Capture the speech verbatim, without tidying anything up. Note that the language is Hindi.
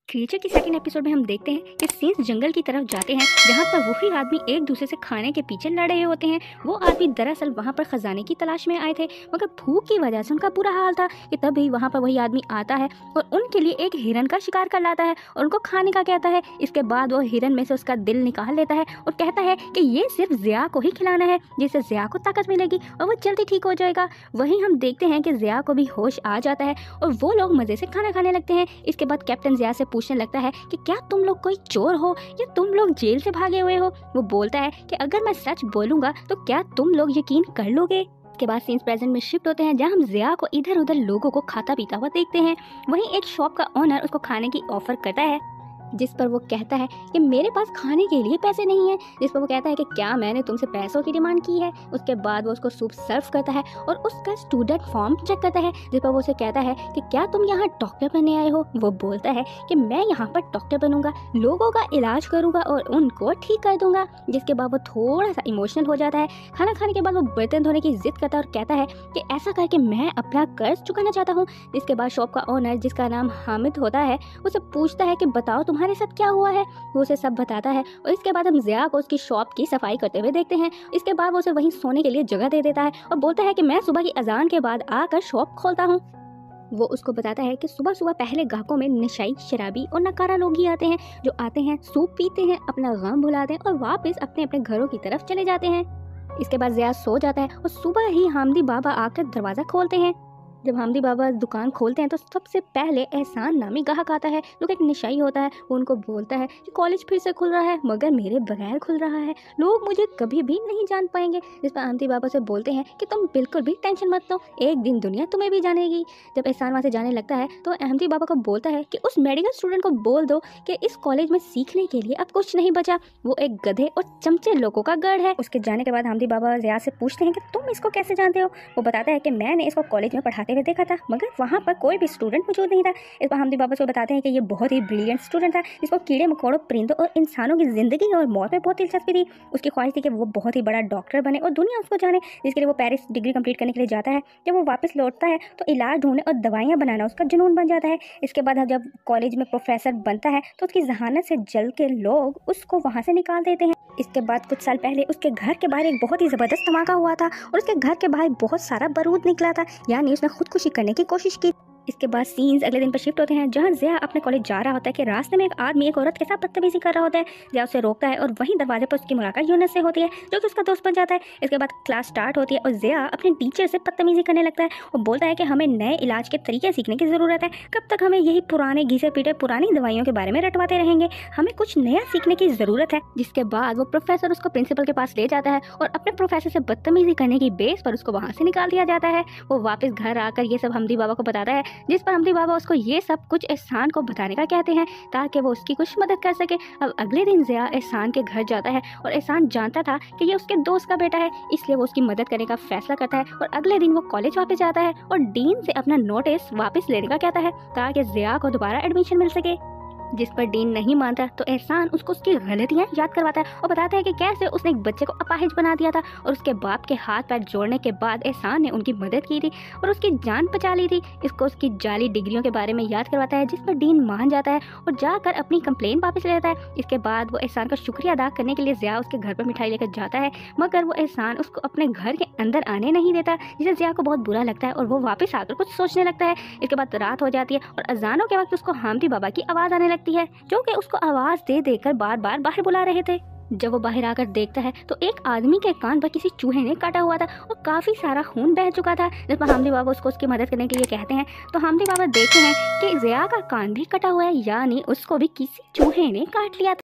क्रिएचर की सेकंड एपिसोड में हम देखते हैं कि सीन्स जंगल की तरफ जाते हैं जहाँ पर वही आदमी एक दूसरे से खाने के पीछे लड़ रहे होते हैं। वो आदमी दरअसल वहाँ पर खजाने की तलाश में आए थे, मगर भूख की वजह से उनका बुरा हाल था कि तभी वहाँ पर वही आदमी आता है और उनके लिए एक हिरन का शिकार कर लाता है और उनको खाने का कहता है। इसके बाद वो हिरन में से उसका दिल निकाल लेता है और कहता है कि ये सिर्फ ज़िया को ही खिलाना है, जिससे ज़िया को ताकत मिलेगी और वो जल्दी ठीक हो जाएगा। वहीं हम देखते हैं कि ज़िया को भी होश आ जाता है और वो लोग मज़े से खाना खाने लगते हैं। इसके बाद कैप्टन ज़िया से पूछने लगता है कि क्या तुम लोग कोई चोर हो या तुम लोग जेल से भागे हुए हो। वो बोलता है कि अगर मैं सच बोलूँगा तो क्या तुम लोग यकीन कर लोगे। के बाद सीन्स प्रेजेंट में शिफ्ट होते हैं जहां हम ज़िया को इधर उधर लोगों को खाता पीता हुआ देखते हैं। वहीं एक शॉप का ओनर उसको खाने की ऑफर करता है, जिस पर वो कहता है कि मेरे पास खाने के लिए पैसे नहीं है। जिस पर वो कहता है कि क्या मैंने तुमसे पैसों की डिमांड की है। उसके बाद वो उसको सूप सर्व करता है और उसका स्टूडेंट फॉर्म चेक करता है, जिस पर वो उसे कहता है कि क्या तुम यहाँ डॉक्टर बनने आए हो। वो बोलता है कि मैं यहाँ पर डॉक्टर बनूंगा, लोगों का इलाज करूंगा और उनको ठीक कर दूंगा। जिसके बाद वो थोड़ा सा इमोशनल हो जाता है। खाना खाने के बाद वो बर्तन धोने की जिद करता है और कहता है कि ऐसा करके मैं अपना कर्ज चुकाना चाहता हूँ। इसके बाद शॉप का ओनर, जिसका नाम हामिद होता है, उसे पूछता है कि बताओ तुम्हारे साथ क्या हुआ है। वो उसे सब बताता है और इसके बाद हम ज़िया को उसकी शॉप की सफाई करते हुए देखते हैं। इसके बाद वो उसे वहीं सोने के लिए जगह दे देता है और बोलता है कि मैं सुबह की अजान के बाद आकर शॉप खोलता हूँ। वो उसको बताता है कि सुबह सुबह पहले ग्राहकों में नशाई, शराबी और नकारा लोग ही आते हैं, जो आते हैं, सूप पीते हैं, अपना गम भुलाते हैं और वापस अपने अपने घरों की तरफ चले जाते हैं। इसके बाद ज़िया सो जाता है और सुबह ही हामिदी बाबा आकर दरवाज़ा खोलते हैं। जब हामिदी बाबा दुकान खोलते हैं तो सबसे पहले एहसान नामी ग्राहक आता है, जो एक नशाई होता है। वो उनको बोलता है कि कॉलेज फिर से खुल रहा है, मगर मेरे बगैर खुल रहा है, लोग मुझे कभी भी नहीं जान पाएंगे। जिस पर हामिदी बाबा से बोलते हैं कि तुम बिल्कुल भी टेंशन मत लो, एक दिन दुनिया तुम्हें भी जानेगी। जब एहसान वहाँ से जाने लगता है तो हामिदी बाबा को बोलता है कि उस मेडिकल स्टूडेंट को बोल दो कि इस कॉलेज में सीखने के लिए अब कुछ नहीं बचा, वो एक गधे और चमचे लोगों का गढ़ है। उसके जाने के बाद हामिदी बाबा ज़िया से पूछते हैं कि तुम इसको कैसे जानते हो। वो बताता है कि मैंने इसको कॉलेज में पढ़ाते हुए देखा था, मगर वहाँ पर कोई भी स्टूडेंट मौजूद नहीं था। इस पर हामिदी बाबा को बताते हैं कि ये बहुत ही ब्रिलियंट स्टूडेंट था, जिसको कीड़े मकोड़ों, परिंदों और इंसानों की ज़िंदगी और मौत में बहुत दिलचस्पी थी। उसकी ख्वाहिश थी कि वो बहुत ही बड़ा डॉक्टर बने और दुनिया उसको जाने, जिसके लिए वो पेरिस डिग्री कंप्लीट करने के लिए जाता है। जब वो वापस लौटता है तो इलाज ढूंढने और दवाइयाँ बनाना उसका जुनून बन जाता है। इसके बाद जब कॉलेज में प्रोफेसर बनता है तो उसकी जहानत से जल के लोग उसको वहाँ से निकाल देते हैं। इसके बाद कुछ साल पहले उसके घर के बाहर एक बहुत ही ज़बरदस्त धमाका हुआ था और उसके घर के बाहर बहुत सारा बारूद निकला था, यानी उसने खुदकुशी करने की कोशिश की। इसके बाद सीन्स अगले दिन पर शिफ्ट होते हैं जहां ज़िया अपने कॉलेज जा रहा होता है कि रास्ते में एक आदमी एक औरत के साथ बदतमीजी कर रहा होता है। ज़िया उसे रोकता है और वहीं दरवाजे पर उसकी मुलाकात यूनुस से होती है, जो कि उसका दोस्त बन जाता है। इसके बाद क्लास स्टार्ट होती है और ज़िया अपने टीचर से बदतमीजी करने लगता है और बोलता है कि हमें नए इलाज के तरीके सीखने की ज़रूरत है, कब तक हमें यही पुराने घिसे पीटे पुरानी दवाइयों के बारे में रटवाते रहेंगे, हमें कुछ नया सीखने की ज़रूरत है। जिसके बाद वो प्रोफेसर उसको प्रिंसिपल के पास ले जाता है और अपने प्रोफेसर से बदतमीजी करने की बेस पर उसको वहाँ से निकाल दिया जाता है। वो वापस घर आकर ये सब हामिदी बाबा को बताता है, जिस पर हामिदी बाबा उसको ये सब कुछ एहसान को बताने का कहते हैं ताकि वो उसकी कुछ मदद कर सके। अब अगले दिन ज़िया एहसान के घर जाता है और एहसान जानता था कि ये उसके दोस्त का बेटा है, इसलिए वो उसकी मदद करने का फैसला करता है और अगले दिन वो कॉलेज वापस जाता है और डीन से अपना नोटिस वापस लेने का कहता है ताकि ज़िया को दोबारा एडमिशन मिल सके। जिस पर डीन नहीं मानता तो एहसान उसको उसकी गलतियां याद करवाता है और बताता है कि कैसे उसने एक बच्चे को अपाहिज बना दिया था और उसके बाप के हाथ पैर जोड़ने के बाद एहसान ने उनकी मदद की थी और उसकी जान बचा ली थी। इसको उसकी जाली डिग्रियों के बारे में याद करवाता है, जिस पर डीन मान जाता है और जाकर अपनी कंप्लेन वापस ले लेता है। इसके बाद वो एहसान का शुक्रिया अदा करने के लिए ज़िया उसके घर पर मिठाई लेकर जाता है, मगर वो एहसान उसको अपने घर के अंदर आने नहीं देता, जिससे ज़िया को बहुत बुरा लगता है और वो वापस आकर कुछ सोचने लगता है। इसके बाद रात हो जाती है और अजानों के वक्त उसको हामिदी बाबा की आवाज़ आने लगती है, जो कि उसको आवाज दे देकर बार बार बाहर बुला रहे थे। जब वो बाहर आकर देखता है तो एक आदमी के कान पर किसी चूहे ने काटा हुआ था और काफी सारा खून बह चुका था। जिस पर हामिदी बाबा उसको उसकी मदद करने के लिए कहते हैं तो हामिदी बाबा देखते हैं कि ज़िया का कान भी कटा हुआ है, यानी उसको भी किसी चूहे ने काट लिया था।